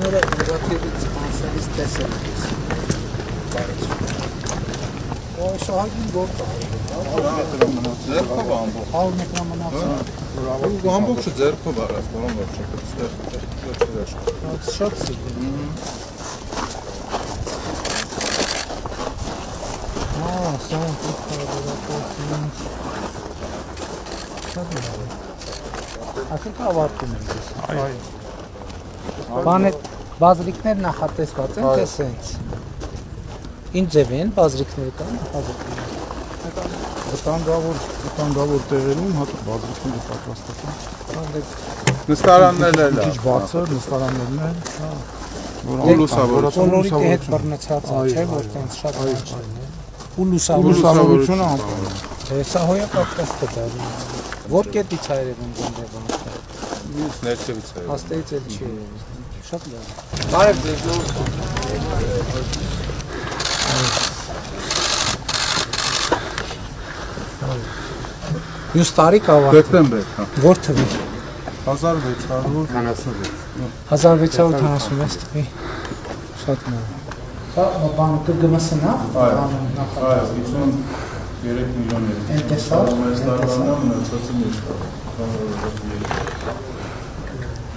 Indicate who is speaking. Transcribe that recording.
Speaker 1: Բազրիկները ուղղակիից անսերից տեսել ես։ Սահագին գործ
Speaker 2: ձերքով ամբողջ։
Speaker 1: 100 մետր մնաց։
Speaker 2: Ամբողջը ձերքով արած, որոն որ չկա,
Speaker 1: Շատ սիրտ։ Սա ուղղակիություն։ Շատ լավ։ Այսինքն ավարտում ենք ես։ Այո։ Բանը բազրիկներ նախատեսված են թե սենց։ Ինչ ձև են բազրիկները կան նախատեսված։
Speaker 3: Վտանգավոր տեղերում հատուկ բազրիկները պատրաստական։
Speaker 2: նստարաններն էլ
Speaker 3: Քիչ բարձր նստարաններն են,
Speaker 2: որ
Speaker 1: լուսավորությունը հետ բռնեցած է, չէ՞ որ տենց շատ բան է։ Ու
Speaker 3: լուսավորությունը ամփոփ։
Speaker 1: Սա հոյակապ է դա։ Որ կետից է երևում գնդեվան։
Speaker 2: մյուս ներքևից է։
Speaker 1: Հաստատից էլ չի։ Շատ լավ։ Բարև ձեզ նոր։ Մյուս տարի կավարտվի։
Speaker 2: Դեկտեմբեր, հա։
Speaker 1: Որ թվի։
Speaker 2: 1646։
Speaker 1: 1646 թվի։ Շատ լավ։ Դա բան կգմսնա։
Speaker 2: Այո, 53 միլիոն է։
Speaker 1: Ընտեսա։
Speaker 2: Մեր ստարանը մնացածը մեջ կա։